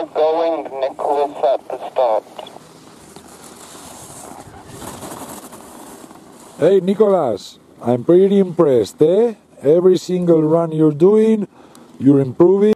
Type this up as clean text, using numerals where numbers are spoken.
Zinal going, Nicholas at the start. Hey Nicholas, I'm pretty impressed, eh? Every single run you're doing, you're improving.